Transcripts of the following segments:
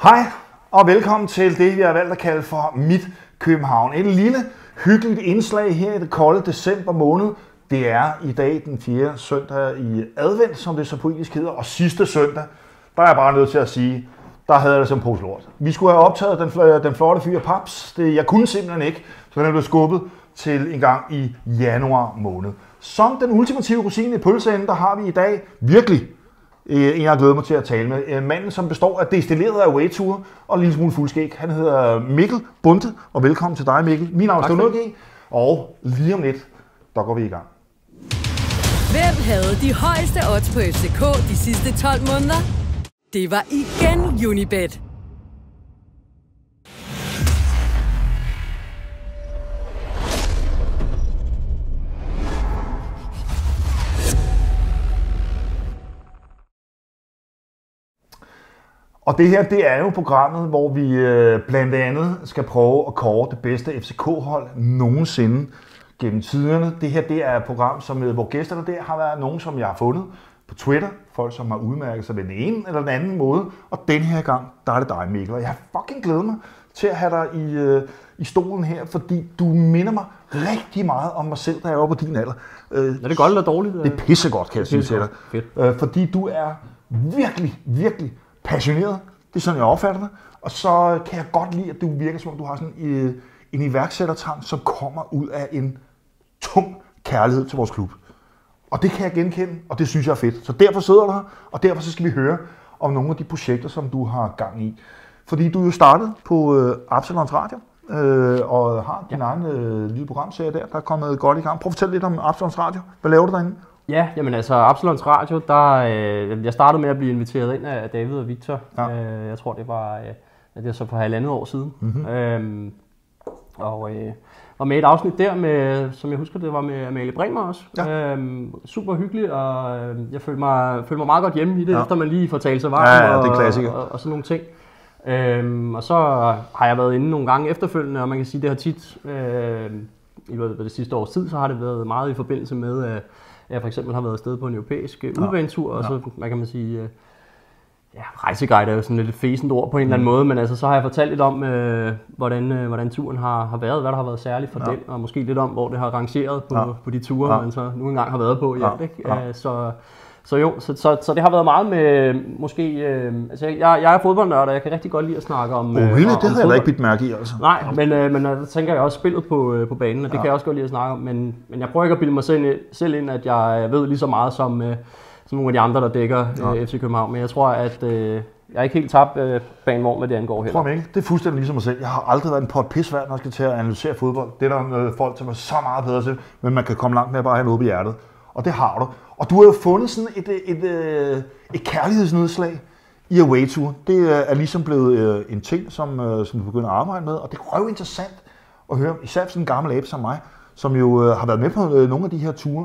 Hej og velkommen til det, vi har valgt at kalde for Mit København. Et lille, hyggeligt indslag her i det kolde december måned. Det er i dag den 4. søndag i advent, som det så poetisk hedder, og sidste søndag, der er jeg bare nødt til at sige, der havde jeg det som pose lort. Vi skulle have optaget den flotte fyr Paps. Jeg kunne simpelthen ikke, så den blev skubbet til en gang i januar måned. Som den ultimative rosine i pølseenden, der har vi i dag virkelig en, jeg glæder mig til at tale med. Manden, som består af destilleret away-ture og en lille smule fuldskæg. Han hedder Mikkel Bunde, og velkommen til dig, Mikkel. Min navn er Ståle G, og lige om lidt, der går vi i gang. Hvem havde de højeste odds på FCK de sidste 12 måneder? Det var igen Unibet. Og det her, det er jo programmet, hvor vi blandt andet skal prøve at kåre det bedste FCK-hold nogensinde gennem tiderne. Det her, det er et program, hvor gæsterne der har været nogen, som jeg har fundet på Twitter. Folk, som har udmærket sig den ene eller den anden måde. Og den her gang, der er det dig, Mikkel. Og jeg har fucking glædet mig til at have dig i stolen her, fordi du minder mig rigtig meget om mig selv, da jeg var på din alder. Er det godt eller dårligt? Det er pissegodt, kan jeg sige til dig. Fordi du er virkelig, virkelig passioneret. Det er sådan, jeg opfatter det. Og så kan jeg godt lide, at du virker som om, du har sådan en iværksættertrang, som kommer ud af en tung kærlighed til vores klub. Og det kan jeg genkende, og det synes jeg er fedt. Så derfor sidder du her, og derfor så skal vi høre om nogle af de projekter, som du har gang i. Fordi du jo startede på Absalons Radio, og har din egen lille programserie der er kommet godt i gang. Prøv at fortælle lidt om Absalons Radio. Hvad laver du derinde? Ja, jamen altså Absalons Radio, jeg startede med at blive inviteret ind af David og Victor. Ja. Jeg tror det var så for 1,5 år siden. Mm-hmm. Og med et afsnit der med, som jeg husker, det var med Amalie Bremer også. Ja. Super hyggeligt, og jeg følte mig meget godt hjemme i det, efter man lige får talt sig varm det er klassiker. Og sådan nogle ting. Og så har jeg været inde nogle gange efterfølgende, og man kan sige, det har tit i løbet af det sidste års tid, så har det været meget i forbindelse med jeg for eksempel har været afsted på en europæisk udbanetur, og så hvad kan man sige, rejseguide er jo sådan lidt et fæsent ord på en eller anden måde, men altså så har jeg fortalt lidt om, hvordan turen har været, hvad der har været særligt for den, og måske lidt om, hvor det har rangeret på de ture, man så nu engang har været på i alt, ikke? Så det har været meget med, måske, altså jeg er fodboldnørd, og jeg kan rigtig godt lide at snakke om really? Det havde jeg da ikke bidt mærke i, altså. Nej, men der tænker jeg også spillet på banen, og det kan jeg også godt lide at snakke om, men jeg prøver ikke at bilde mig selv ind, at jeg ved lige så meget som nogle af de andre, der dækker FC København, men jeg tror, at jeg er ikke helt tabt banevogn, hvad det angår heller. Tror jeg ikke. Det er fuldstændig ligesom mig selv. Jeg har aldrig været en pot pisværd, når jeg skal til at analysere fodbold. Det er der folk, som er så meget bedre til, men man kan komme langt med at bare have noget på hjertet. Og det har du. Og du har jo fundet sådan et kærlighedsnedslag i Away Tour. Det er ligesom blevet en ting, som du begynder at arbejde med, og det er jo interessant at høre, især sådan en gammel abe som mig, som jo har været med på nogle af de her ture.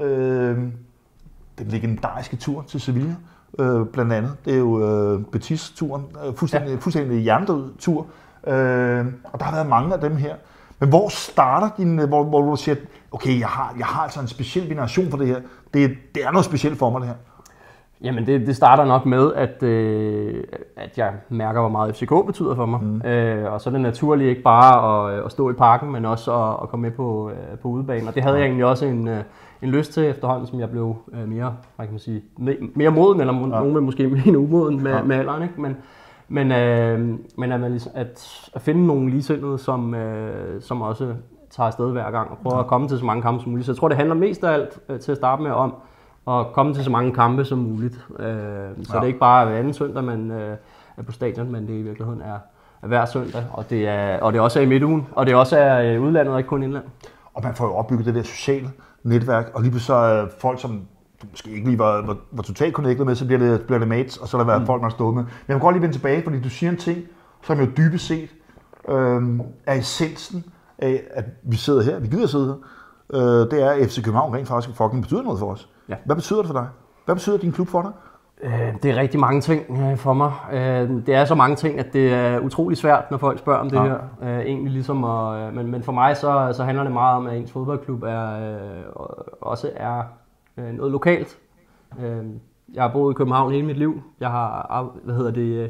Den legendariske tur til Sevilla, blandt andet. Det er jo Betis-turen, fuldstændig hjernedød tur. Og der har været mange af dem her. Men hvor starter hvor du siger, okay, jeg har altså en speciel veneration for det her. Det er noget specielt for mig, det her. Jamen, det starter nok med, at jeg mærker, hvor meget FCK betyder for mig. Og så er det naturligt ikke bare at stå i parken, men også at komme med på udebanen. Og det havde jeg egentlig også en lyst til efterhånden, som jeg blev mere, hvad kan man sige, mere moden, eller nogen vil måske mere umoden med alderen, ikke? Men at finde nogle ligesindede, som også tager afsted hver gang og prøver at komme til så mange kampe som muligt. Så jeg tror, det handler mest af alt til at starte med om at komme til så mange kampe som muligt. Så det er ikke bare hver anden søndag, man er på stadion, men det i virkeligheden er hver søndag. Og det også er i midtugen, og det også er udlandet og ikke kun indland. Og man får jo opbygget det der sociale netværk, og lige pludselig så folk, som måske ikke lige var totalt connected med, så bliver det mates, og så der været folk, man har stået med. Men jeg vil godt lige vende tilbage, fordi du siger en ting, som jo dybest set er essensen af, at vi sidder her, vi gider sidde her. Det er, at FC København rent faktisk fucking betyder noget for os. Ja. Hvad betyder det for dig? Hvad betyder din klub for dig? Det er rigtig mange ting for mig. Det er så mange ting, at det er utrolig svært, når folk spørger om det her. Egentlig ligesom men for mig så handler det meget om, at ens fodboldklub også er noget lokalt. Jeg har boet i København hele mit liv. Jeg har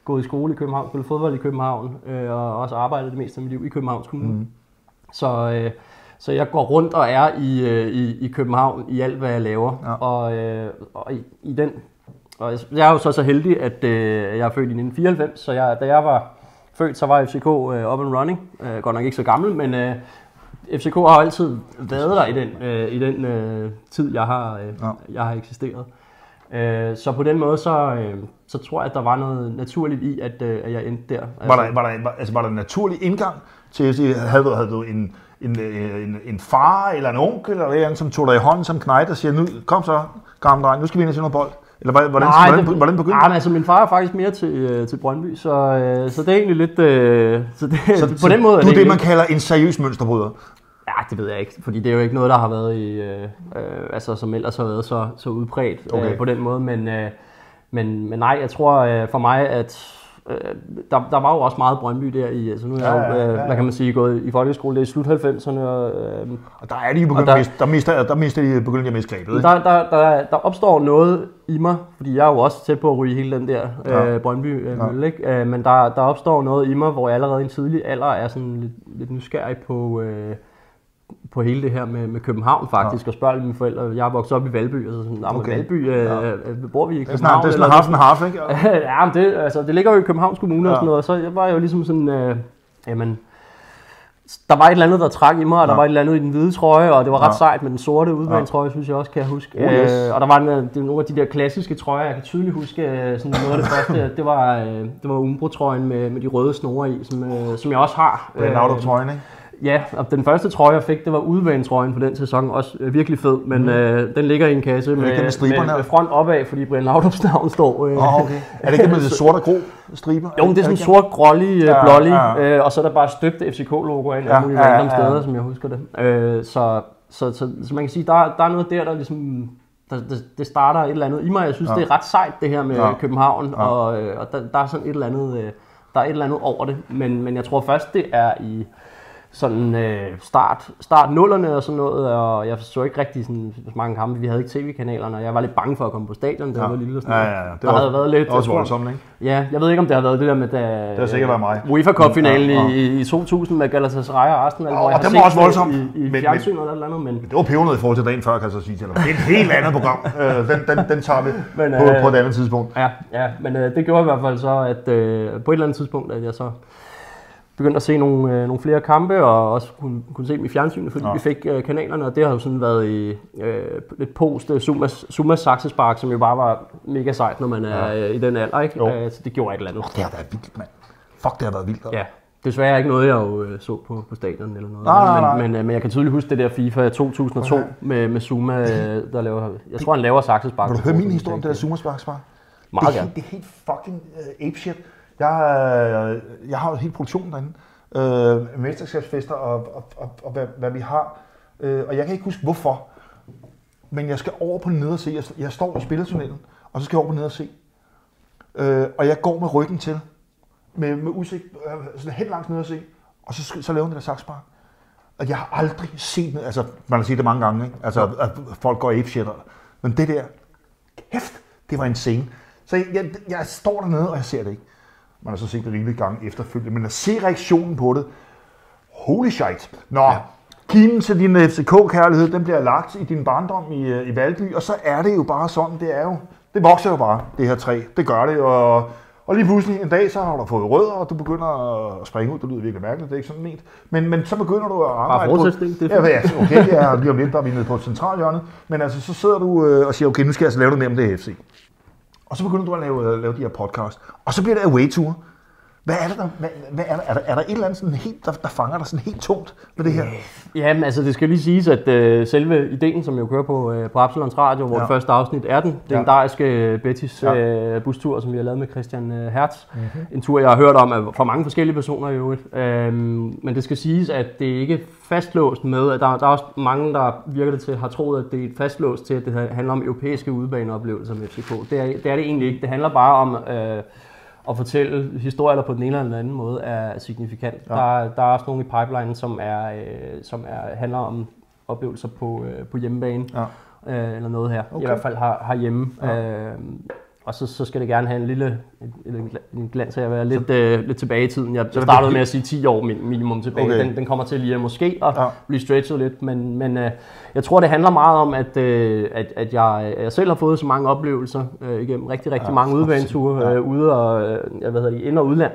gået i skole i København, spillet fodbold i København, og også arbejdet det meste af mit liv i Københavns Kommune. Så jeg går rundt og er i København i alt, hvad jeg laver. Ja. Og i den... Og jeg er jo så heldig, at jeg er født i 1994, så da jeg var født, så var FCK up and running. Godt nok ikke så gammel, men FCK har altid været der i den tid, jeg har eksisteret. Så på den måde, så tror jeg, at der var noget naturligt i, at jeg endte der. Var der en naturlig indgang til FC? Havde du en far eller en onkel, eller en, som tog dig i hånden som knejt og siger, nu kom så, gammel dreng, nu skal vi ind og se noget bold? Eller hvordan begyndte det? Altså min far er faktisk mere til Brøndby, så det er egentlig lidt... på den måde du er det, man kalder en seriøs mønsterbryder? Ja, det ved jeg ikke, fordi det er jo ikke noget, der har været som ellers har været så udbredt på den måde, men nej, jeg tror for mig, at der var jo også meget Brøndby der i, altså nu er jeg jo, hvad kan man sige, gået i folkeskole, det er i slut 90'erne. Og der er de begyndt der mister de begyndt at miste grebet, ikke? Der opstår noget i mig, fordi jeg er jo også tæt på at ryge hele den der Brøndby-mølle, ikke? Men der opstår noget i mig, hvor jeg allerede i en tidlig alder er sådan lidt nysgerrig på hele det her med København faktisk, og spørger mine forældre. Jeg er vokset op i Valby, og så sådan, Valby, bor vi i København? Det er sådan half, ikke? Ja, men det ligger jo i Københavns Kommune og sådan noget, og så var jeg jo ligesom sådan, der var et eller andet, der trak i mig, og der var et eller andet i den hvide trøje, og det var ret sejt med den sorte udbanetrøje, synes jeg også, kan jeg huske. Og der var nogle af de der klassiske trøjer, jeg kan tydeligt huske, sådan noget af det første, det var Umbro-trøjen med de røde snore i, som jeg også har. Det er en Laudrup-trøjen, ikke? Ja, og den første trøje, jeg fik, det var udebanetrøjen på den sæson, også virkelig fed, men den ligger i en kasse med front opad, fordi Brian Laudrups navn står. Okay. Er det ikke med det sorte og grå striber? Jo, det er sådan sort, grålig, blålig, og så er der bare støbte FCK-logoer ind alle mulige random steder, som jeg husker det. Så man kan sige, der er noget der ligesom... Det starter et eller andet i mig. Jeg synes, det er ret sejt, det her med København, og der er sådan et eller andet over det, men jeg tror først, det er i... sådan start nullerne og sådan noget, og jeg så ikke rigtig sådan mange kampe. Vi havde ikke tv-kanalerne, og jeg var lidt bange for at komme på stadion, da jeg var lille og sådan noget. Det havde været lidt også voldsomt, ikke? Ja, jeg ved ikke, om det har været det der med det har sikkert været mig. UEFA Cup-finalen i 2000 med Galatasaray og Arsenal, hvor jeg har set voldsomt i fjernsynet eller noget andet, men det var pebernød i forhold til dagen før, kan jeg så sige til dig. Det er et helt andet program. Den tager vi på et andet tidspunkt. Ja, men det gjorde i hvert fald så, at på et eller andet tidspunkt, at jeg så begyndte at se nogle flere kampe, og også kunne se dem i fjernsynet, fordi vi fik kanalerne, og det har jo sådan været i et post Sumas Saxespark, som jo bare var mega sejt, når man er i den alder, ikke? Så det gjorde et eller andet. Det har været vildt, mand. Fuck, det har været vildt. Ja, desværre ikke noget, jeg jo så på stadion eller noget. Men jeg kan tydeligt huske det der FIFA 2002 med Zuma, der laver, jeg tror han laver Saxespark. Vil du høre min historie om det der Zuma Saxespark? Meget gerne. Det er helt fucking apeshit. Jeg har jo hele produktionen derinde, mesterskabsfester og hvad vi har, og jeg kan ikke huske hvorfor, men jeg skal over på nede og se, jeg står i spillertunnelen, og så skal jeg over på nede og se, og jeg går med ryggen til, med udsigt, sådan helt langt nede og se, og så laver den der sakspark, og jeg har aldrig set det, altså man har set det mange gange, ikke? Altså at folk går apeshit, men det der, kæft, det var en scene, så jeg står dernede, og jeg ser det ikke. Man har så set det rimelig gang efterfølgende, men at se reaktionen på det, holy shit. Kimen til din FCK-kærlighed, den bliver lagt i din barndom i Valby, og så er det jo bare sådan, det vokser jo bare, det her træ, det gør det, og lige pludselig en dag, så har du fået rødder, og du begynder at springe ud, det lyder virkelig mærkeligt, det er ikke sådan ment, men så begynder du at arbejde på... det er lige om lidt, der er vi nede på centralhjørnet, men altså, så sidder du og siger, okay, nu skal jeg altså lave noget mere om det FC. Og så begynder du at lave de her podcast. Og så bliver det away-tour. Hvad er det der? Er der et eller andet sådan helt, der fanger dig sådan helt tungt med det her? Jamen altså, det skal lige siges, at selve ideen, som jeg kører på Absalons Radio, hvor det første afsnit er den legendariske Betis bustur, som vi har lavet med Christian Hertz. Mm-hmm. En tur, jeg har hørt om fra mange forskellige personer i øvrigt. Men det skal siges, at det ikke er fastlåst med, at der er også mange, der virker det til, har troet, at det er et fastlåst til, at det handler om europæiske udebaneoplevelser med FCK. Det er det egentlig ikke. Det handler bare om... at fortælle historier, der på den ene eller den anden måde er signifikant. Ja. Der er også nogle i pipeline, som handler om oplevelser på hjemmebane, eller noget her. Okay. I hvert fald herhjemme. Ja. Og så skal det gerne have en glans af at være lidt tilbage i tiden. Jeg startede med at sige 10 år minimum tilbage. Okay. Den kommer til lige måske at blive stretchet lidt, men jeg tror, det handler meget om, at jeg selv har fået så mange oplevelser igennem rigtig mange udebaneture ude og ind- og udland.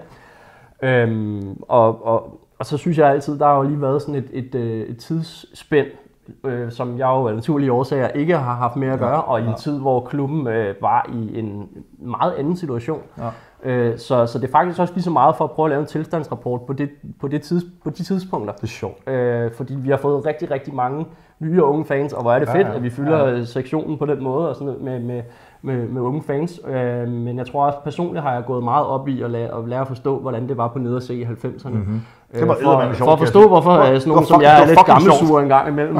Og så synes jeg altid, der har jo lige været sådan et tidsspænd, som jeg jo af naturlige årsager ikke har haft med at gøre, og i en tid, hvor klubben var i en meget anden situation. Ja. Så det er faktisk også lige så meget for at prøve at lave en tilstandsrapport på de tidspunkter. Det er sjovt. Fordi vi har fået rigtig mange nye og unge fans, og hvor er det fedt, at vi fylder sektionen på den måde og sådan med unge fans. Men jeg tror også personligt har jeg gået meget op i at lære at forstå, hvordan det var på nederse i 90'erne. Mm-hmm. For at forstå, hvorfor sådan nogen som jeg er lidt gammelsur en gang imellem.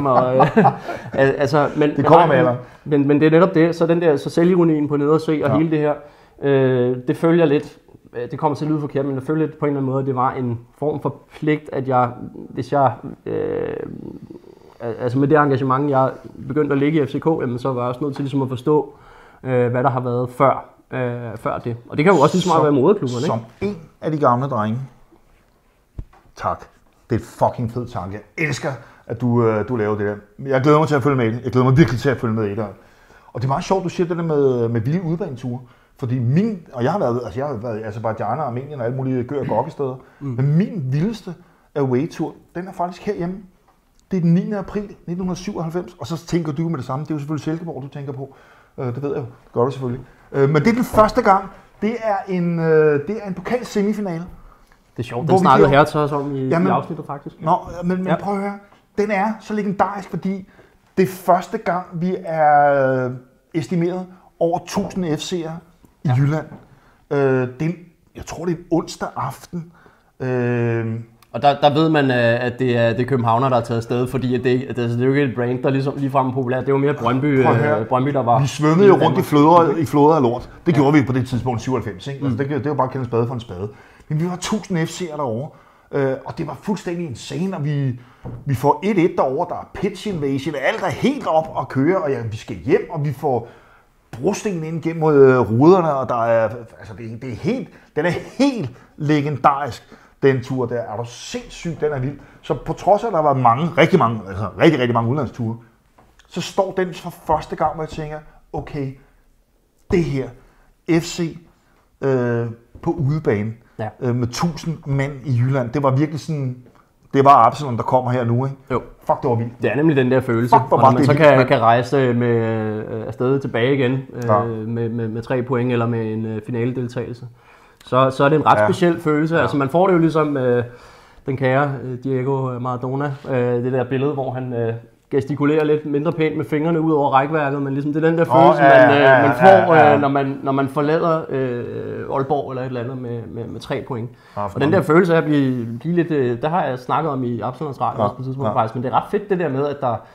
Det kommer med alderen. Men det er netop det, så selvironien på nederse og hele det her, det følger lidt. Det kommer til at lyde forkert, men det følger lidt på en eller anden måde, at det var en form for pligt, at hvis jeg med det engagement, jeg begyndte at ligge i FCK, så var jeg også nødt til ligesom at forstå, hvad der har været før det. Og det kan jo også lige så meget være moderklubberne, ikke? Som en af de gamle drenge. Tak. Det er et fucking fed tanke. Jeg elsker, at du laver det der. Jeg glæder mig til at følge med det. Jeg glæder mig virkelig til at følge med i det. Og det er meget sjovt, du siger det der med vilde udbaneture. Fordi jeg har været i Aserbajdsjan og Armenien og alle mulige gør- og gokkesteder. Men min vildeste away-tur, den er faktisk herhjemme. Det er den 9. april 1997, og så tænker du med det samme. Det er jo selvfølgelig Silkeborg, du tænker på. Det ved jeg jo. Det gør du selvfølgelig. Men det er den første gang. Det er en pokal-semifinale. Det er sjovt. Den snakkede Hertz også om i afsnittet faktisk. Men prøv at høre. Den er så legendarisk, fordi det er første gang, vi er estimeret over 1000 FC'ere i Jylland. Jeg tror, det er en onsdag aften. Og der ved man, at det er københavner, der er taget afsted, fordi det er jo ikke et brand, der ligesom ligefrem er populært. Det er jo mere Brøndby, der var... Vi svømmede jo rundt i floder af lort. Det gjorde vi på det tidspunkt 97, ikke? Altså, det var bare at kende spade for en spade. Men vi var 1000 FC'ere derovre, og det var fuldstændig insane, og vi får 1-1 derovre, der er pitch invasion, alt er helt op og køre, og vi skal hjem, og vi får brostenen ind gennem ruderne, og der er, altså den er helt legendarisk. Den tur der, er du sindssygt, den er vild. Så på trods af, at der var rigtig mange udlandsture, så står den for første gang, hvor jeg tænker, okay, det her, FC på udebane, med 1000 mand i Jylland, det var virkelig sådan, det var Absalon, der kommer her nu, ikke? Jo. Fuck, det var vildt. Det er nemlig den der følelse, hvor man så kan rejse afsted tilbage igen med 3 point eller med en finaledeltagelse. Så er det en ret speciel følelse. Ja. Altså man får det jo ligesom den kære Diego Maradona, det der billede, hvor han gestikulerer lidt mindre pænt med fingrene ud over rækværket, men ligesom det er den der følelse, man får, når man forlader Aalborg eller et eller andet med 3 point. Og den der følelse af at blive lidt, der har jeg snakket om i Absalons Radio også på tidspunkt faktisk, men det er ret fedt det der med,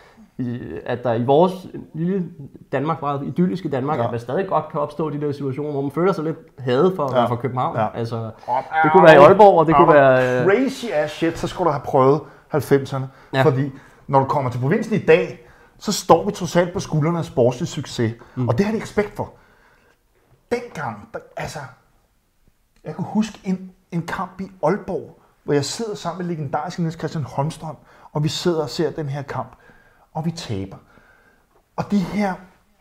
at der i vores lille Danmark, meget idylliske Danmark, at man stadig godt kan opstå de der situationer, hvor man føler sig lidt hadet for København. Ja. Altså, det kunne være i Aalborg, og det kunne være... Crazy ass shit, så skulle du have prøvet 90'erne. Ja. Fordi når du kommer til provinsen i dag, så står vi trods alt på skuldrene af sportslig succes. Og det har de respekt for. Dengang, jeg kan huske en kamp i Aalborg, hvor jeg sidder sammen med legendariske Niels Christian Holmstrøm, og vi sidder og ser den her kamp. Og vi taber. Og de her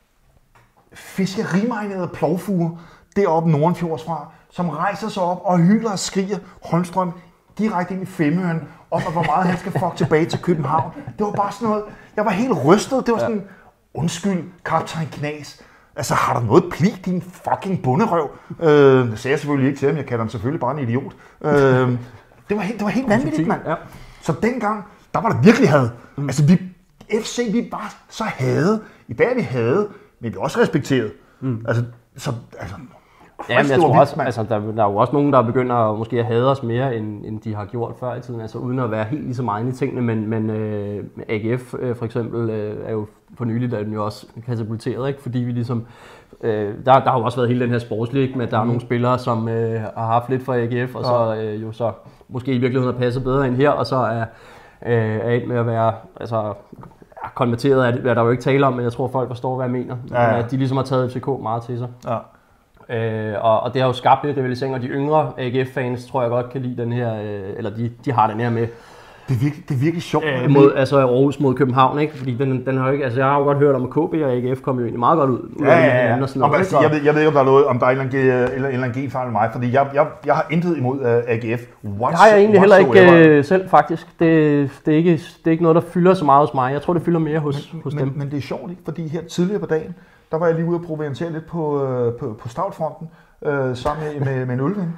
fiskerimarinerede plovfuger deroppe Nordenfjords fra, som rejser sig op og hylder og skriger Holmstrøm direkte ind i femøren om, hvor meget han skal fuck tilbage til København. Det var bare sådan noget, jeg var helt rystet. Det var sådan, undskyld, kaptajn Knas. Altså, har du noget pli, din fucking bunderøv? Det sagde jeg selvfølgelig ikke til ham, jeg kalder ham selvfølgelig bare en idiot. Det var helt vanvittigt, mand. Ja. Så dengang, der var der virkelig had. Altså, FC, vi var så hade. I dag er vi hade, men vi er også respekteret. Ja, men jeg tror også, der er jo også nogen, der begynder at måske at hade os mere, end de har gjort før i tiden, altså uden at være helt lige så meget i tingene, men AGF for eksempel er jo for nyligt, er den jo også katapulteret, ikke? Fordi vi ligesom, der har jo også været hele den her sportslig, med at der er nogle spillere, som har haft lidt for AGF, og så jo så måske i virkeligheden har passet bedre end her, og så er et med at være, altså konverteret er der jo ikke tale om, men jeg tror folk forstår, hvad jeg mener. Ja. At de ligesom har taget FCK meget til sig. Ja. Og det har jo skabt lidt rivalisering, og de yngre AGF-fans tror jeg godt kan lide den her, eller de har den her med. Det er virkelig sjovt. Altså Aarhus mod København, ikke? Fordi den har jo ikke, altså jeg har jo godt hørt om, at KB og AGF kom jo egentlig meget godt ud. Ja. Og sådan noget, jeg ved ikke, om der er noget, om der er en eller anden G-fejl med mig, fordi jeg har intet imod AGF. Det har jeg egentlig heller ikke selv, faktisk. Det er ikke noget, der fylder så meget hos mig. Jeg tror, det fylder mere hos dem. Men det er sjovt, ikke? Fordi her tidligere på dagen, der var jeg lige ude og proviantere lidt på Stavtfronten, sammen med en Ulving,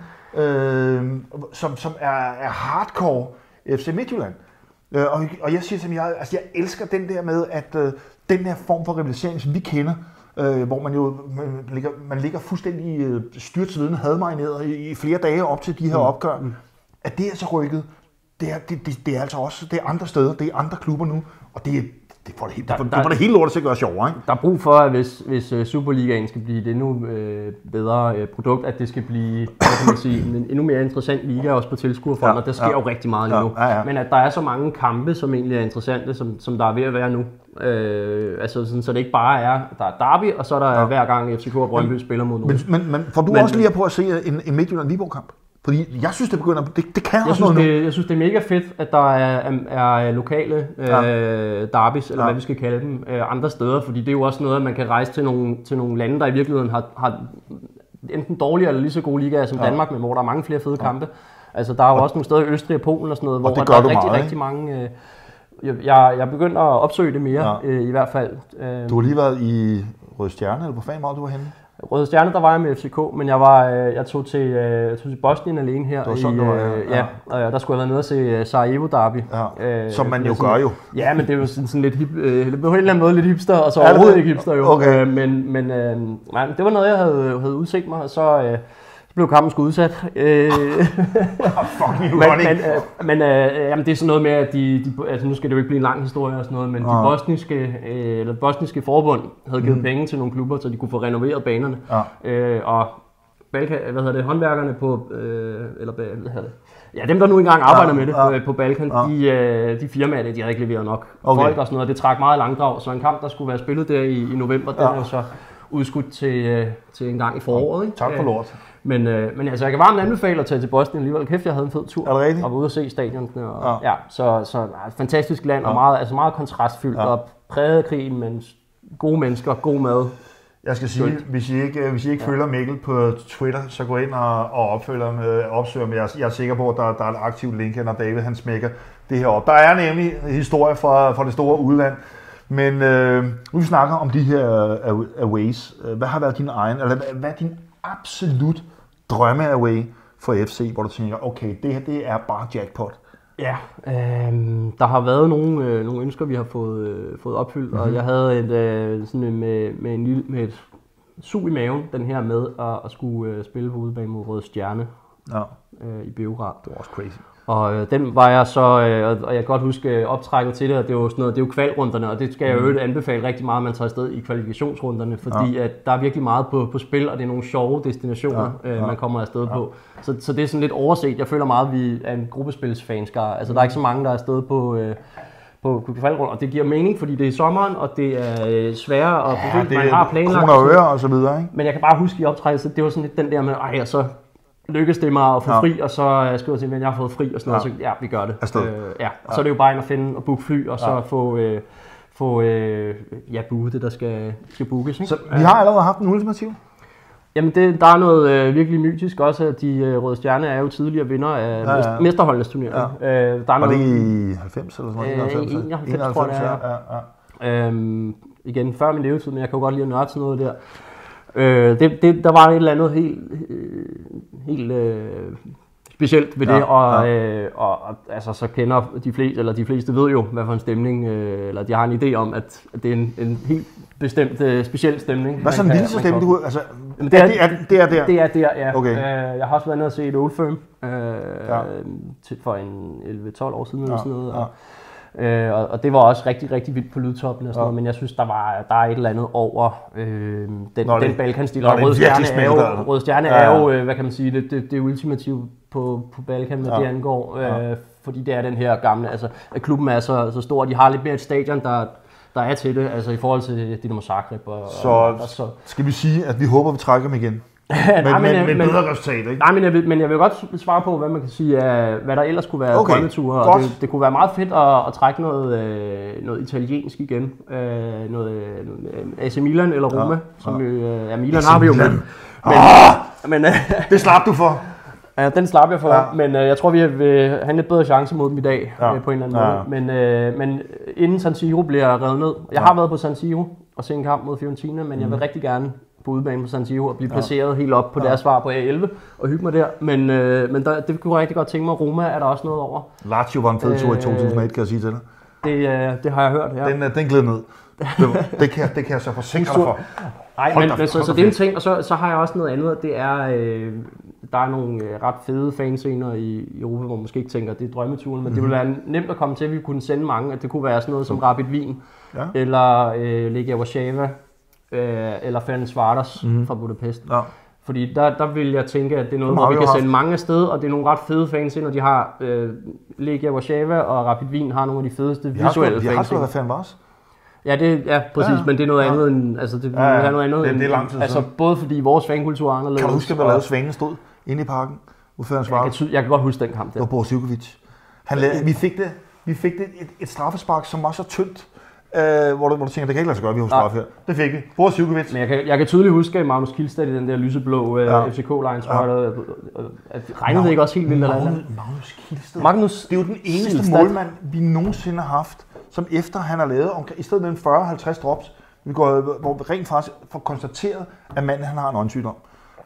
som er hardcore FC Midtjylland. Og jeg siger til dem, jeg elsker den der med, at den der form for rivalisering, som vi kender, hvor man ligger fuldstændig styrtsidende hadmarineret i flere dage op til de her opgør, at det er så rykket. Det er altså også, det er andre steder, det er andre klubber nu, og det får det hele lortet til at gøre sjovere, ikke? Der er brug for, at hvis Superligaen skal blive et endnu bedre produkt, at det skal blive en endnu mere interessant liga også på tilskuerfronten, og der sker jo rigtig meget lige nu. Men at der er så mange kampe, som egentlig er interessante, som der er ved at være nu. Altså sådan, så det ikke bare er, der er derby, og så er der hver gang FCK og Brøndby spiller mod nogen. Men får du også lige på at se en Midtjylland-Viborg-kamp? Fordi jeg synes, det begynder, det kan også noget nu. Jeg synes, det er mega fedt, at der er lokale derbys, eller hvad vi skal kalde dem, andre steder. Fordi det er jo også noget, at man kan rejse til nogle lande, der i virkeligheden har enten dårligere eller lige så gode ligaer som Danmark, men hvor der er mange flere fede kampe. Altså, der er jo også nogle steder i Østrig og Polen og sådan noget, hvor der er rigtig mange. Jeg begynder at opsøge det mere, i hvert fald. Du har lige været i Røde Stjerne, eller hvor fanden var du var henne? Røde Stjerne, der var jeg med FCK, men jeg tog til Bosnien alene her. Det var sådan, og der skulle jeg være nede og se Sarajevo Derby. Som man jo gør jo. Ja, men det er jo sådan lidt på en eller anden måde lidt hipster, og så overhovedet ikke hipster jo. Okay. Men det var noget, jeg havde udset mig, og så blev kampen sgu udsat. Men det er sådan noget med, at altså nu skal det jo ikke blive en lang historie og sådan noget, men de bosniske forbund havde givet penge til nogle klubber, så de kunne få renoveret banerne. Og håndværkerne på, dem der nu engang arbejder med det på Balkan, de firmaer, de havde ikke leveret nok folk og sådan noget. Det trak meget langdrag, så en kamp, der skulle være spillet der i november, den er jo så udskudt til en gang i foråret. Ikke? Tak for lort. Men altså, jeg kan varmt anbefale at tage til Bosnien alligevel. Kæft, jeg havde en fed tur. Er det rigtigt? Og var ude og se stadion. Så et fantastisk land, og meget kontrastfyldt, og præget af krigen, men gode mennesker, god mad. Jeg skal sige, hvis I ikke følger Mikkel på Twitter, så gå ind og opsøger dem. Jeg er sikker på, at der er et aktivt link, når David han smækker det her op. Der er nemlig historie fra det store udland. Men nu vi snakker om de her aways. Hvad har været din egen, eller hvad er din absolut drømme-away for FC, hvor du tænker, okay, det her det er bare jackpot? Ja, der har været nogle ønsker, vi har fået opfyldt, og jeg havde med et sug i maven, den her med at skulle spille på udebane mod Røde Stjerne i Beograd. Det var også crazy. Og den var jeg så, og jeg kan godt huske optrækket til det, og det er jo sådan noget, det er jo kvalrunderne, og det skal jeg jo anbefale rigtig meget, at man tager afsted i kvalifikationsrunderne, fordi at der er virkelig meget på spil, og det er nogle sjove destinationer, man kommer afsted på. Så det er sådan lidt overset. Jeg føler meget, at vi er en gruppespilsfanskare. Altså der er ikke så mange, der er afsted på kvalrunder, og det giver mening, fordi det er sommeren, og det er sværere at bevise, man har planlagt. Kroner og øre og så videre, ikke? Men jeg kan bare huske i optrækket, så det var sådan lidt den der med, så lykkes det mig at få fri, og så skriver jeg til, at jeg har fået fri og sådan noget, så vi gør det. Og så er det jo bare ind at finde og booke fly, og så få booke det, der skal bookes. Ikke? Så vi har allerede haft en ultimativ? Jamen, der er noget virkelig mytisk også, at de Røde Stjerne er jo tidligere vinder af mesterholdenes turnering. Var det i 90 eller sådan noget? 91 tror jeg, igen, før min levetid, men jeg kan jo godt lide at nørde sådan noget der. Der var et eller andet helt specielt ved det, og altså, så kender de fleste ved jo, hvad for en stemning, eller de har en idé om, at det er en helt bestemt speciel stemning. Hvad er sådan en vildeste stemning, du altså, det er der? Det er der, ja. Okay. Jeg har også været nede og se et Old Firm for en 11-12 år siden eller sådan noget. Og det var også rigtig, rigtig vildt på lydtoppen og sådan noget, men jeg synes, der er et eller andet over den Balkan-stil. Røde Stjerne er jo, hvad kan man sige, det ultimative på Balkan, hvad det angår. Fordi det er den her gamle, altså at klubben er så stor, de har lidt mere et stadion, der er til det, altså i forhold til Dinamo Zagreb. Så skal vi sige, at vi håber, vi trækker dem igen? men bedre resultat, ikke? Nej, men jeg vil godt svare på, hvad man kan sige, hvad der ellers kunne være drømmeture. Og det kunne være meget fedt at trække noget italiensk igen. Noget AC Milan eller Roma. Milan har vi jo med. Men det slap du for. Ja, den slap jeg for, men jeg tror, vi vil have en lidt bedre chance mod dem i dag, på en eller anden måde. Men inden San Siro bliver revet ned, jeg har været på San Siro og set en kamp mod Fiorentina, men jeg vil rigtig gerne på udebane på San Siro og blive placeret helt op på deres svar på A11 og hygge mig der. Men det kunne jeg rigtig godt tænke mig. Roma er der også noget over. Lazio var en fed tur i 2001, kan jeg sige til dig. Det har jeg hørt, ja. Den gled ned. Det kan jeg så forsikre dig for. Nej, men så det er en ting, og så har jeg også noget andet. Det er, der er nogle ret fede fanscener i Europa, hvor man måske ikke tænker, at det er drømmeturen, men det vil være nemt at komme til, at vi kunne sende mange. At det kunne være sådan noget som Rapid Wien, eller Legia Warszawa, eller Ferencváros fra Budapest. Ja. Fordi der vil jeg tænke, at det er noget, hvor vi kan sende mange afsted, og det er nogle ret fede fanscener. De har Legia Warszawa og Rapid Wien har nogle af de fedeste visuelle fanscener. Vi har sgu da Ferencváros. Ja, præcis, men det er noget andet end, altså det er noget andet end, det er lang tid altså både fordi vores fankultur er anderledes. Kan du huske, at lavede Svanen stod inde i parken? Jeg kan godt huske den kamp der. Det var Boris Ivkovic. Vi fik det et straffespark, som var så tyndt, hvor du tænker, det kan ikke lade sig gøre, vi har straffe her. Det fik vi. Boris Ivkovic. Men jeg kan tydeligt huske Magnus Kielstad i den der lyseblå FCK-line, tror jeg, regnede det ikke også helt vildt eller andet? Magnus Kielstad. Det er jo den eneste målmand, vi nogensinde har haft, som efter han har lavet, i stedet med en 40-50 drops, hvor vi rent faktisk får konstateret, at manden han har en åndssygdom.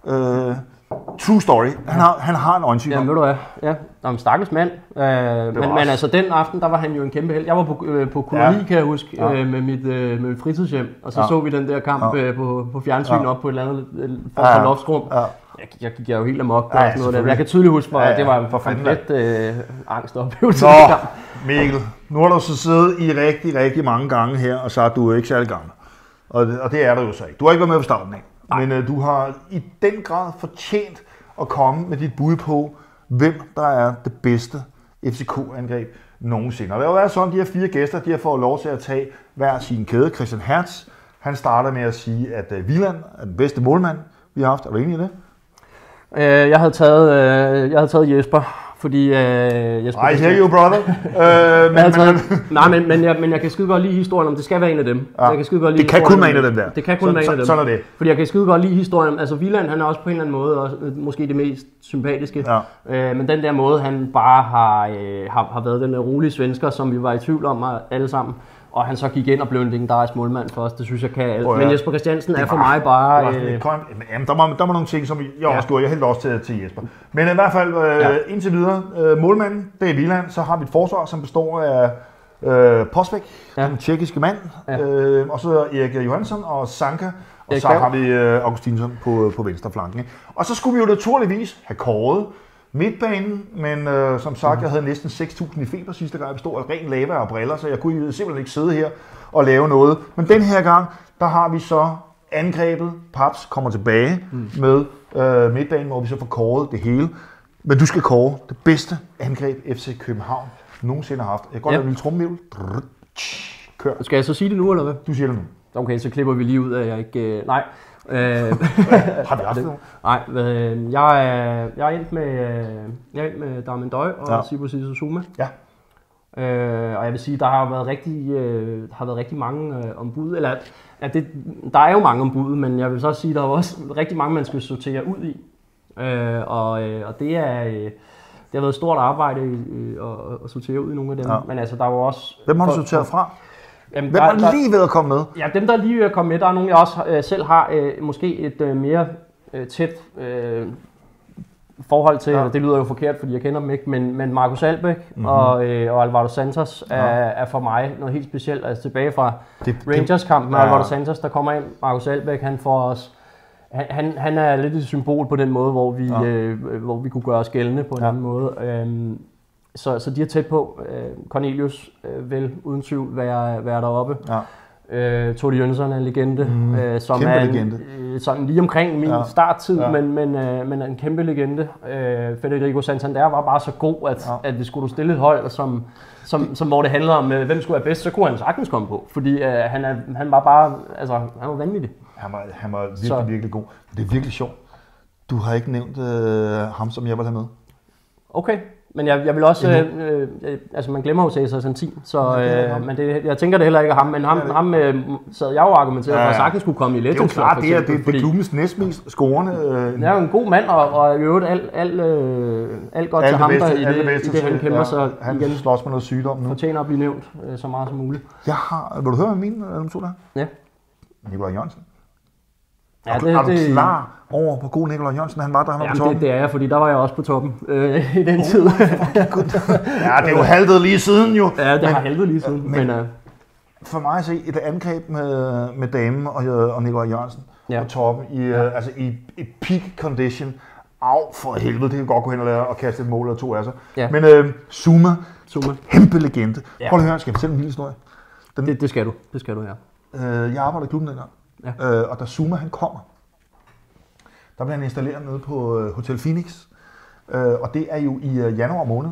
True story. Han har en åndssygdom. Ja, ved du hvad? Ja, en stakkels mand. Men altså den aften, der var han jo en kæmpe held. Jeg var på koloni, kan jeg huske, med mit fritidshjem, og så vi den der kamp på fjernsyn op på et eller andet for loftsrum. Jeg gik jo helt amok og sådan noget der. Jeg kan tydeligt huske, at det var en komplet angstoplevelse. Nå, Mikkel, nu har du så siddet i rigtig, rigtig mange gange her, og så er du ikke særlig gammel. Og det er der jo så ikke. Du har ikke været med på starten af. Men du har i den grad fortjent at komme med dit bud på, hvem der er det bedste FCK-angreb nogensinde. Og det har været sådan, de her 4 gæster, de har fået lov til at tage hver sin kæde. Christian Hertz, han starter med at sige, at Wieland er den bedste målmand, vi har haft. Er du enig i det? Jeg havde taget Jesper. Fordi Jesper... I hear you, brother. Men jeg kan skide godt lide historien om, det skal være en af dem. Ja. Jeg kan skide godt lide det kan kun være en af dem der. Det kan kun være en af dem. Sådan er det. Fordi jeg kan skide godt lide historien. Altså Wieland, han er også på en eller anden måde også, måske det mest sympatiske. Ja. Men den der måde, han bare har været den der rolige svensker, som vi var i tvivl om alle sammen. Og han så gik ind og blev en legendarisk målmand for os. Det synes jeg kan alt. Men Jesper Christiansen er for mig bare... Jamen, der var nogle ting, som jeg også gjorde. Jeg hældte også til Jesper. Men i hvert fald indtil videre, målmanden, det er Wieland. Så har vi et forsvar, som består af Posbæk, den tjekkiske mand. Og så Erik Johansson og Sanka. Og så har vi Augustinsson på venstre flanken. Og så skulle vi jo naturligvis have kåret midtbanen, men som sagt, jeg havde næsten 6.000 i feber sidste gang, jeg bestod af ren lava og briller, så jeg kunne simpelthen ikke sidde her og lave noget. Men den her gang, der har vi så angrebet. Paps kommer tilbage med midtbanen, hvor vi så får kåret det hele. Men du skal kåre det bedste angreb FC København nogensinde har haft. Jeg kan godt lade en lille trummevivl. Kør. Skal jeg så sige det nu, eller hvad? Du siger det nu. Okay, så klipper vi lige ud af, jeg ikke... Nej. Har vi haft det? Nej, jeg er endt med Darmen Døj og Sibu Sissoko. Ja. Og jeg vil sige, der har været rigtig mange ombud. Eller der er jo mange ombud, men jeg vil så sige, der er også rigtig mange, man skal sortere ud i. Og det har været et stort arbejde at sortere ud i nogle af dem. Ja. Men altså, der er jo også... Hvem har du sorteret fra? Jamen, hvem er lige ved at komme med? Ja, dem der er lige ved at komme med, der er nogle, jeg også selv har måske et mere tæt forhold til. Det lyder jo forkert, fordi jeg kender dem ikke, men Marcus Albeck og Alvaro Santos er for mig noget helt specielt. Altså tilbage fra Rangers-kampen med Alvaro Santos, der kommer ind. Marcus Albeck, han får os... Han er lidt et symbol på den måde, hvor vi kunne gøre os gældende på en anden måde. Så de er tæt på. Cornelius vil uden tvivl være deroppe. Ja. Todi Jønsson er en legende, som er legende. Sådan lige omkring min starttid, men en kæmpe legende. Federico Santander var bare så god, at hvis skulle du stille et hold, som hvor det handlede om, hvem skulle være bedst, så kunne han sagtens komme på. Fordi han var bare, altså han var vanvittig. Han var virkelig god. Det er virkelig sjovt. Du har ikke nævnt ham, som jeg vil have med. Okay, men jeg vil også, altså man glemmer jo Cesar Santin, så men jeg tænker det heller ikke af ham, men ham sad jeg jo og argumenterede for, at sagtens skulle komme i Legends. Det er jo klart, det er klubbens næstmest scorende. Det er jo en god mand, og i øvrigt alt godt til ham, der i det han kæmper sig han igen slås med noget sygdom nu. Fortjener at blive nævnt så meget som muligt. Vil du høre min nummer 2 der? Ja. Nikolaj Jørgensen. Ja, er du klar over, hvor god Nikolaj Jørgensen han var, da han var på toppen? Det er jeg, fordi der var jeg også på toppen i den tid. Ja, det er jo haltet lige siden jo. Ja, det har haltet lige siden. Men for mig at se et angreb med damen og Nikolaj Jørgensen på toppen i peak condition. For helvede, det kan godt gå hen og kaste et mål eller 2 af sig. Ja. Men Zuma, kæmpe legende. Prøv at høre, skal jeg fortælle en lille historie? Det skal du. Det skal du, ja. Jeg arbejder i klubben dengang. Ja. Og da Zuma han kommer, der bliver han installeret nede på Hotel Phoenix, og det er jo i januar måned.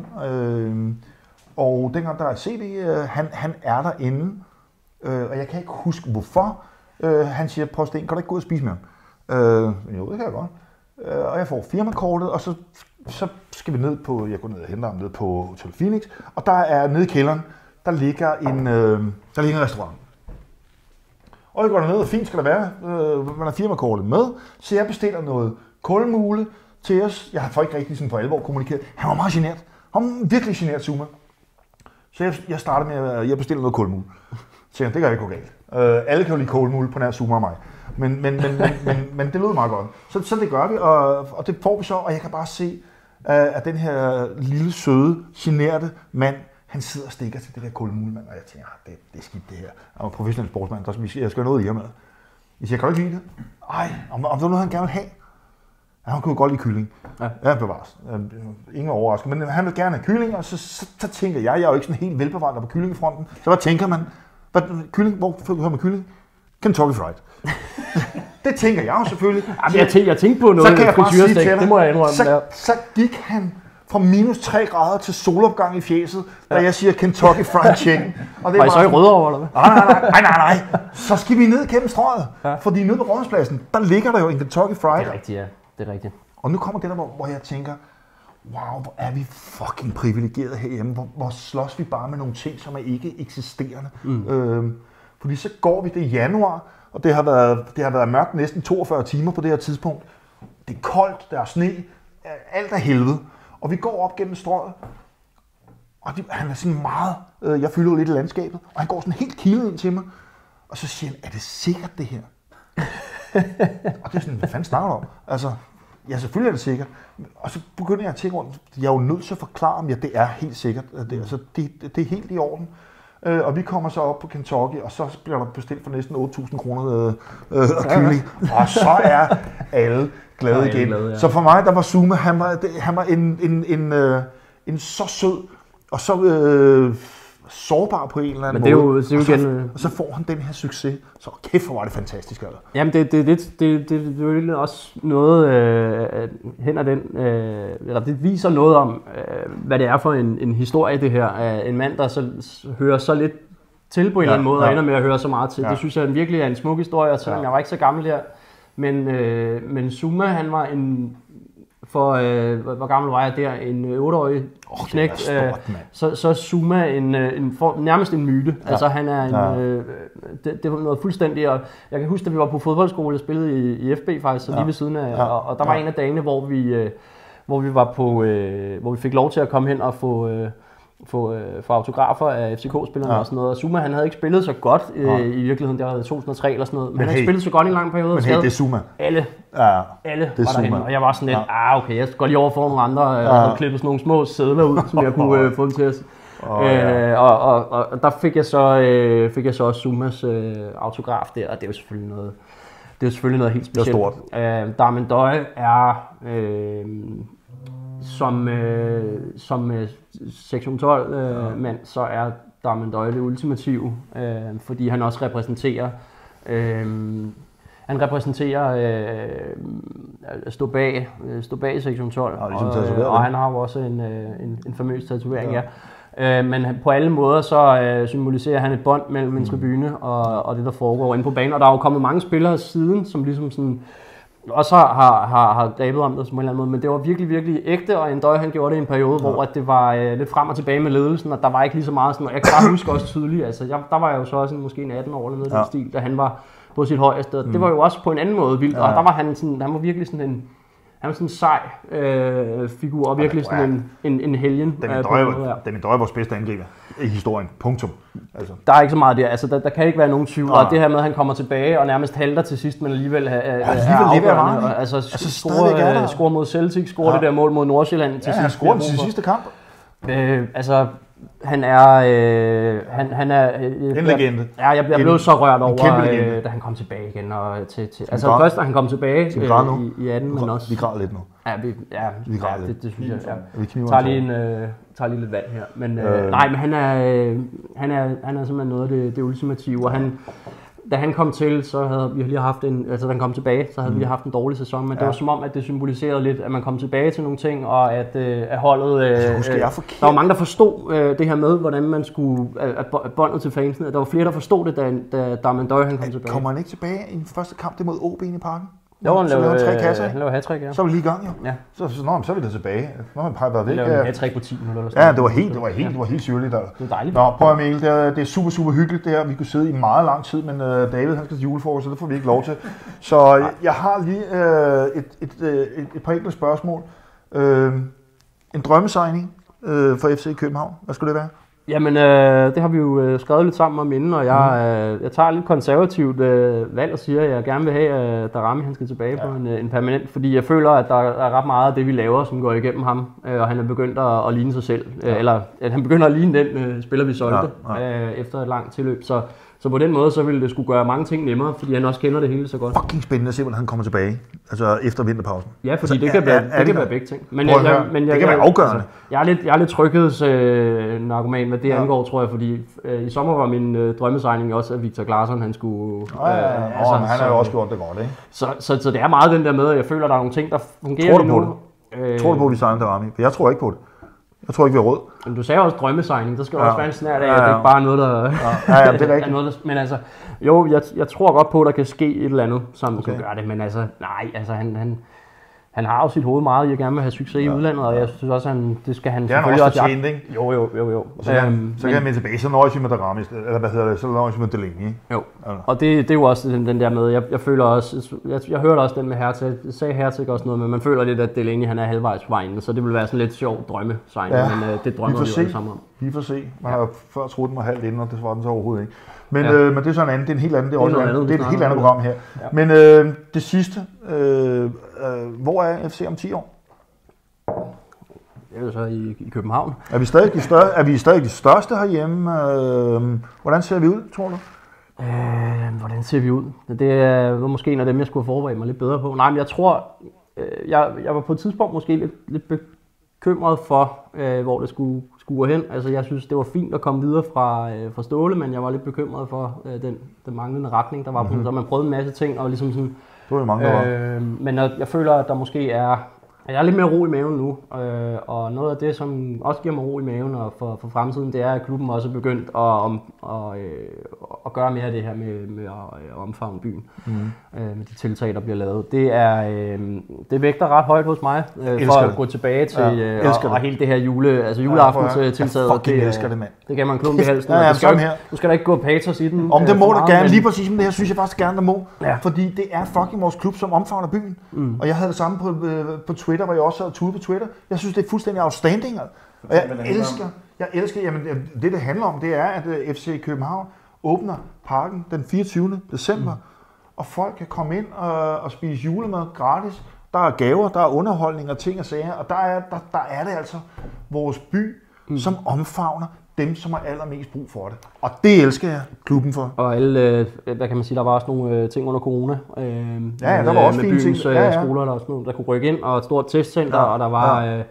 Og dengang der er CD, han er derinde, og jeg kan ikke huske hvorfor. Han siger, prøv Sten, kan du ikke gå ud og spise med ham? Jo, det kan jeg godt. Og jeg får firmakortet, og så skal vi ned på, jeg går ned og henter ham ned på Hotel Phoenix, og der er nede i kælderen, der ligger en restaurant. Og jeg går derned, og fint skal der være, man har firmakortet med, så jeg bestiller noget kulmule til os. Jeg får ikke rigtig sådan for alvor kommunikeret. Han var meget genert. Han var virkelig genert, Zuma. Så jeg starter med, at jeg bestiller noget kulmule. Så det kan jeg ikke gå galt. Alle kan jo lide kulmule på nær Zuma og mig. Men det lød meget godt. Så det gør vi, og det får vi så, og jeg kan bare se, at den her lille, søde, generte mand, han sidder og stikker til det der kulmulemand, og jeg tænker, det er skidt det her. Jeg er en professionel sportsmand, jeg skal have noget hjemme. Jeg siger, kan du ikke lide det? Ej, om der er noget, han gerne vil have? Ja, han kunne godt lide kylling. Ja, bevares. Ingen overrasker, men han vil gerne have kylling, og så tænker jeg er jo ikke sådan helt velbevandret på kyllingefronten. Så hvad tænker man? Hvor hører man kylling? Kentucky Fried. Det tænker jeg jo selvfølgelig. Jeg tænkte på noget frityrestik, det må jeg indrømme. Så gik han fra minus 3 grader til solopgang i fjeset, da jeg siger Kentucky Fried Chicken. Og det var I så i Rødovre, eller hvad? Nej. Så skal vi ned gennem strøget, fordi nede på Rådhuspladsen, der ligger der jo en Kentucky Fried. Det er rigtigt, ja. Det er rigtigt. Og nu kommer det der, hvor jeg tænker, wow, hvor er vi fucking privilegerede herhjemme. Hvor slås vi bare med nogle ting, som er ikke eksisterende. Fordi så går vi, det i januar, og det har været mørkt næsten 42 timer på det her tidspunkt. Det er koldt, der er sne, alt er helvede. Og vi går op gennem strøget, og han er sådan meget, jeg fylder lidt i landskabet, og han går sådan helt kilet ind til mig, og så siger han, er det sikkert det her? Og det er sådan, hvad fanden snakker du om? Altså, ja, selvfølgelig er det sikkert. Og så begynder jeg at tænke rundt, jeg er jo nødt til at forklare dem, at det er helt sikkert. Det er helt i orden. Og vi kommer så op på Kentucky, og så bliver der bestilt for næsten 8.000 kroner kylling. Og så er alle glade igen. Ja. Så for mig, der var Zuma, han var en så sød og så sårbar på en eller anden måde. Og så får han den her succes. Så kæft, hvor var det fantastisk. Altså. Jamen, det er jo også noget hen ad den, eller det viser noget om, hvad det er for en historie, det her. En mand, der så hører så lidt til på en eller anden måde, og ender med at høre så meget til. Det synes jeg virkelig er en smuk historie, og selvom jeg var ikke så gammel her. Men Zuma, han var hvor gammel var jeg der? En 8-årig knægt. Så Zuma nærmest en myte. Ja. Altså han er det var noget fuldstændig. Og jeg kan huske, at vi var på fodboldskole og spillede i FB faktisk, så lige ved siden af. Og der var en af dagene, hvor vi var på, hvor vi fik lov til at komme hen og få autografer af FCK-spillerne og sådan noget. Og Zuma, han havde ikke spillet så godt i virkeligheden, det var 2003 eller sådan noget. Men han havde ikke spillet så godt i en lang periode. Men det er Zuma. Alle var derhenne, og jeg var sådan lidt, okay, jeg skal godt lige over for nogle andre, og klippe sådan nogle små sædler ud, som jeg kunne få dem til os. Og der fik jeg så også Zumas autograf der, og det er jo selvfølgelig noget helt specielt. Det er stort. Darmen er som sektion 12 mand, så er Darmen Døje det ultimative, fordi han også repræsenterer stå bag sektion 12, og han har jo også en famøs tatovering, men på alle måder så symboliserer han et bånd mellem en tribune og det der foregår inde på banen, og der er jo kommet mange spillere siden, som ligesom sådan også har grebet om det på en eller anden måde, men det var virkelig, virkelig ægte, og Ndøj han gjorde det i en periode, hvor at det var lidt frem og tilbage med ledelsen, og der var ikke lige så meget sådan, og jeg kan bare huske også tydeligt, altså der var jeg jo så også måske en 18 år eller noget i den stil, da han var på sit højeste, det var jo også på en anden måde vildt, og der var han var virkelig sådan en sej figur, og virkelig sådan en helgen. Den Ndøj vores bedste angriber i historien. Punktum. Altså. Der er ikke så meget der. Altså, der kan ikke være nogen tvivl. Og det her med, at han kommer tilbage og nærmest halter til sidst, men alligevel er afgørende. Altså score mod Celtic, score det der mål mod Nordsjælland til sidst. Han scorede til sidste kamp. Han er en legende. Ja, jeg blev så rørt over, da han kom tilbage igen. Og altså først, da han kom tilbage i 18, men også... Vi græder lidt nu. Vi græder lidt. Det synes jeg. Vi tager lige lidt vand her. Men nej, men han er simpelthen noget af det ultimative. Og da han kom til, så havde vi lige haft da han kom tilbage, så havde vi lige haft en dårlig sæson, men det var som om, at det symboliserede lidt, at man kom tilbage til nogle ting, og at holdet... der var mange, der forstod det her med, hvordan man skulle... båndet til fansene. Der var flere, der forstod det, da Darman Døj han kom tilbage. Kommer han ikke tilbage i den første kamp, det mod OB i Parken? Jo, han lavede 3 kasser. Han lavede hat-trick, ja. Så er vi lige i gang, jo. Ja. Så er vi der tilbage. Nå, man peger væk. Han lavede hat-trick på 10 minutter. Eller ja, det var helt syrligt. Der. Det var dejligt. Nå, prøv at Mikkel, det er super, super hyggeligt det her. Vi kunne sidde i meget lang tid, men David han skal til julefrokost, så det får vi ikke lov til. Så jeg har lige et par enkelte spørgsmål. En drømmesigning for FC København. Hvad skulle det være? Jamen, det har vi jo skrevet lidt sammen om inden, og jeg tager lidt konservativt valg og siger, at jeg gerne vil have, at Daramy han skal tilbage på en permanent, fordi jeg føler, at der er ret meget af det, vi laver, som går igennem ham, og han er begyndt at ligne sig selv, eller at han begynder at ligne den spiller, vi solgte efter et langt tilløb. Så på den måde, så ville det skulle gøre mange ting nemmere, fordi han også kender det hele så godt. Fucking spændende at se, hvordan han kommer tilbage, altså efter vinterpausen. Ja, fordi altså, det kan være begge ting. Men det kan være afgørende. Altså, jeg er lidt tryghedsnarkoman, hvad det angår, tror jeg, fordi i sommer var min drømmesigning også, at Victor Claesson, han skulle... han har jo også gjort det godt, ikke? Så det er meget den der med, at jeg føler, at der er nogle ting, der fungerer lige nu. Tror du på, at vi signer Daramy? For jeg tror ikke på det. Jeg tror ikke, vi har råd. Men du sagde også drømmesigning, der skal også være en snært af, at det ikke bare er noget, der... det er rigtigt. noget, der, men altså, jo, jeg tror godt på, at der kan ske et eller andet, som gør det, men altså, nej, altså han har jo sit hoved meget i at gerne vil have succes i udlandet, og jeg synes også, det skal han selvfølgelig også fortjent, ikke? Jo. Så kan han med tilbage, så nøjes vi med Daramy, eller hvad hedder det, så nøjes vi med Delaney, ikke? Jo, og det er jo også den der med, jeg føler også, jeg hørte også den med Hertz, sagde Hertz også noget, men man føler lidt, at Delaney han er halvvejs på vejen, så det vil være sådan lidt sjov drømmesegning, men det drømmer vi jo alle sammen om. Vi får se. Man har før troet, den var halvt inden, og det var den så overhovedet ikke. Men det er sådan andet, det er en helt anden, det er et helt andet program her. Ja. Men det sidste, hvor er FC om 10 år? Det er jo så i København. Er vi stadig de største herhjemme? Hvordan ser vi ud, tror du? Hvordan ser vi ud? Det var måske en af dem, jeg skulle have forberedt mig lidt bedre på. Nej, men jeg tror, jeg var på et tidspunkt måske lidt bekymret for, hvor det skulle gå hen. Altså, jeg synes, det var fint at komme videre fra Ståle, men jeg var lidt bekymret for den manglende retning, der var på. Så man prøvede en masse ting, og ligesom sådan... Det var mange, men jeg føler, at der måske er... Jeg er lidt mere ro i maven nu, og noget af det, som også giver mig ro i maven og for fremtiden, det er, at klubben også er begyndt at gøre mere af det her med at omfavne byen, med de tiltag, der bliver lavet. Det vægter ret højt hos mig, for at gå tilbage til og hele det her juleaftenstiltaget. Jeg elsker det, mand. Det kan man klumpe i halsen. Du skal da ikke gå patos i den. Om det må der gerne, lige præcis, men det her synes jeg faktisk gerne, der må. Fordi det er fucking vores klub, som omfavner byen. Og jeg havde det samme på Twitter, hvor jeg også havde tudet på Twitter. Jeg synes, det er fuldstændig outstanding. Og jeg elsker, jamen det handler om, det er, at FC København åbner Parken den 24. december, og folk kan komme ind og spise julemad gratis. Der er gaver, der er underholdning og ting og sager, og der er det altså vores by, som omfavner dem, som har allermest brug for det. Og det elsker jeg klubben for. Og alle, hvad kan man sige, der var også nogle ting under corona. Der var også fine ting. Skoler, der også nogle, der kunne rykke ind, og et stort testcenter, og der var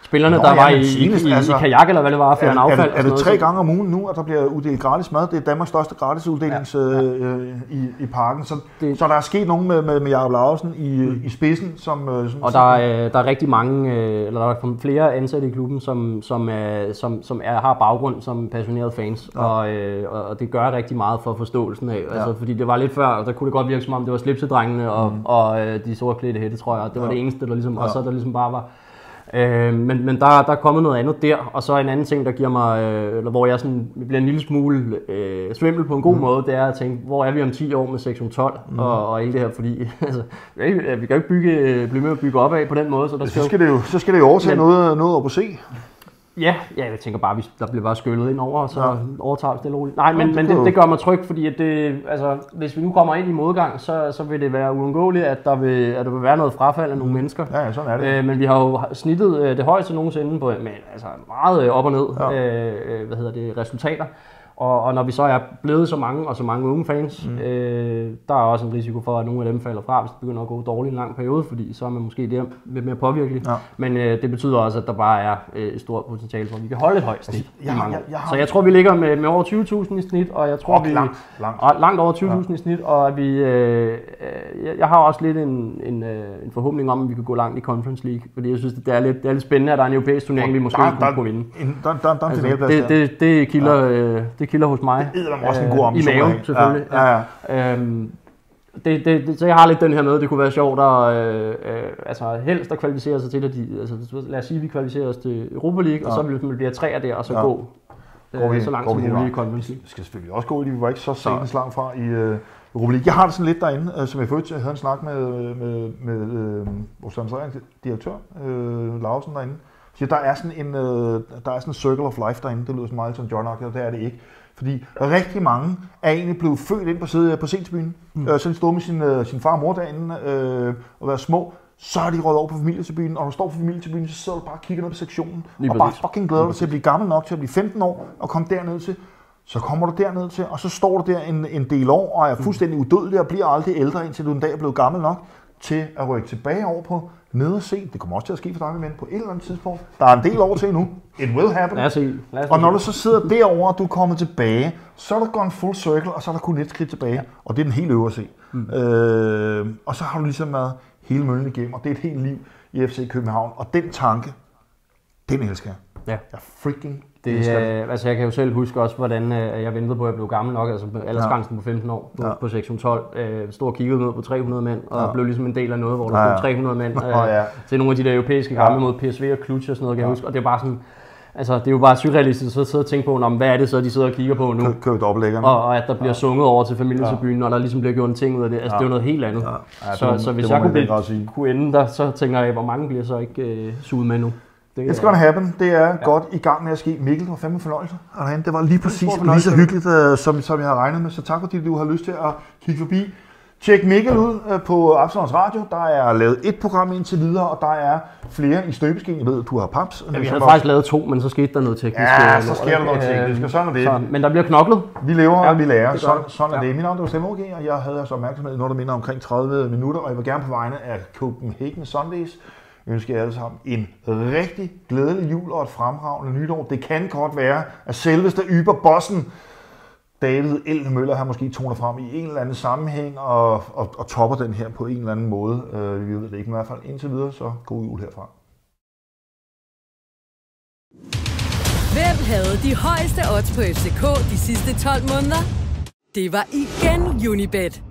spillerne, der var i kajak, eller hvad det var, for en affald. Er det 3 gange om ugen nu, at der bliver uddelt gratis mad? Det er Danmarks største gratisuddeling i parken. Så der er sket nogen med Jacob Laursen i spidsen. Og der er rigtig mange, eller der er flere ansatte i klubben, som har baggrund som passionerede fans. Ja. Og det gør rigtig meget for forståelsen af. Altså, fordi det var lidt før, og der kunne det godt virke som om, det var slipsedrengene og de sortklædte hætte, tror jeg. Det var det eneste, der ligesom, og så der ligesom bare var. Men der er kommet noget andet der, og så en anden ting, der giver mig, hvor jeg sådan bliver en lille smule svimmel på en god måde, det er at tænke, hvor er vi om 10 år med sektion 12 og alt det her, fordi altså, vi kan jo ikke blive med at bygge op af på den måde. Så skal det jo overtage noget at på se. Ja, jeg tænker bare, der bliver bare skyllet ind over, og så overtager vi stille og roligt. Nej, men det gør mig tryg, fordi at hvis vi nu kommer ind i modgang, så vil det være uundgåeligt, at der vil være noget frafald af nogle mennesker. Ja, sådan er det. Men vi har jo snittet det højeste nogensinde på med meget op og ned resultater. Og når vi så er blevet så mange unge fans, der er også en risiko for, at nogle af dem falder fra, hvis det begynder at gå dårligt en lang periode, fordi så er man måske der lidt mere påvirkelig. Ja. Men det betyder også, at der bare er et stort potentiale for, at vi kan holde et højt snit. Så jeg tror, vi ligger med over 20.000 i snit, og jeg tror, langt over 20.000 i snit, og at vi, jeg har også lidt en forhåbning om, at vi kan gå langt i Conference League, fordi jeg synes, det er lidt spændende, at der er en europæisk turnering, vi måske kunne vinde. Det kilder hos mig. Det er også en god ambition. I maven, selvfølgelig. Ja. Så jeg har lidt den her med, det kunne være sjovt at helst at kvalificere sig til, at lad os sige, at vi kvalificerer os til Europa League, og så vil vi blive 3 der, og så gå så langt som muligt i Conference League. Vi skal selvfølgelig også gå i det, vi var ikke så sent langt fra i Europa League. Jeg har det sådan lidt derinde, som jeg havde en snak med vores administrerende direktør, Lausen derinde. Så der er sådan en circle of life derinde, det lyder så meget som John Ock, og det er det ikke. Fordi rigtig mange er egentlig blevet født ind på C-tribunen, så de stod med sin far og mor derinde og været små, så er de røget over på familietribunen, og når du står på familietribunen, så sidder du bare og kigger ned på sektionen, og bare fucking glæder dig til at blive gammel nok til at blive 15 år og komme derned til. Så kommer du derned til, og så står du der en del år og er fuldstændig udødelig og bliver aldrig ældre, indtil du en dag er blevet gammel nok til at rykke tilbage over på ned og se. Det kommer også til at ske for dig, men på et eller andet tidspunkt. Der er en del år til nu. It will happen. Lad os se. Og når du så sidder derovre, og du er kommet tilbage, så er der gået en full circle, og så er der kun et skridt tilbage. Ja. Og det er den helt øverste. Og så har du ligesom været hele møllen igennem, og det er et helt liv i FC København. Og den tanke, den elsker jeg. Ja. Jeg freaking altså jeg kan jo selv huske også, hvordan jeg ventede på, at jeg blev gammel nok, altså aldersgrænsen på 15 år på sektion 12. Stod og kiggede ned på 300 mænd, og blev ligesom en del af noget, hvor der stod 300 mænd til nogle af de der europæiske kampe mod PSV og Cluj og sådan noget, kan jeg huske. Og det er bare sådan, altså det er jo bare surrealistisk at sidde og tænke på, hvad er det så, de sidder og kigger på nu? Og at der bliver sunget over til familietribunen, og der ligesom bliver gjort en ting ud af det. Altså det er jo noget helt andet. Så hvis jeg kunne ende der, så tænker jeg, hvor mange bliver så ikke suget med nu? It's gonna happen. Det er godt i gang med at ske. Mikkel, det var fandme fornøjelse. Det var lige præcis lige så hyggeligt, som jeg havde regnet med. Så tak fordi du har lyst til at kigge forbi. Tjek Mikkel ud på Absalons Radio. Der er lavet et program indtil videre, og der er flere i støbeskeen. Jeg ved, du har paps. Ja, vi havde faktisk lavet 2, men så skete der noget teknisk. Ja, så sker der noget teknisk, og sådan er det. Men der bliver knoklet. Vi lever, og vi lærer. Sådan er det. Mit navn er Stemme OG, og jeg havde altså opmærksomhed i noget, der minder omkring 30 minutter, og jeg vil gerne på vegne af Copenhagen Sundays ønsker jeg alle sammen en rigtig glædelig jul og et fremragende nytår. Det kan godt være, at selveste yberbossen David L. Møller har måske tonet frem i en eller anden sammenhæng og topper den her på en eller anden måde. Vi ved det ikke, men i hvert fald indtil videre, så god jul herfra. Hvem havde de højeste odds på FCK de sidste 12 måneder? Det var igen Unibet.